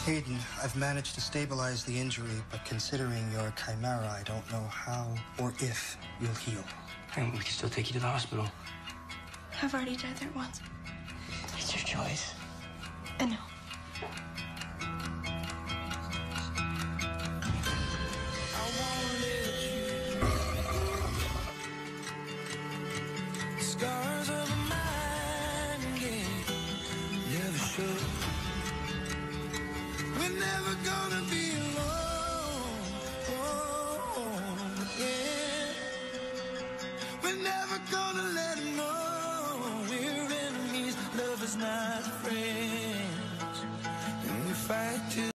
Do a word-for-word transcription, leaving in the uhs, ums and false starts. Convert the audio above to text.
Hayden, I've managed to stabilize the injury, but considering you're a chimera, I don't know how or if you'll heal. And we can still take you to the hospital. I've already died there once. It's your choice. I know. Scars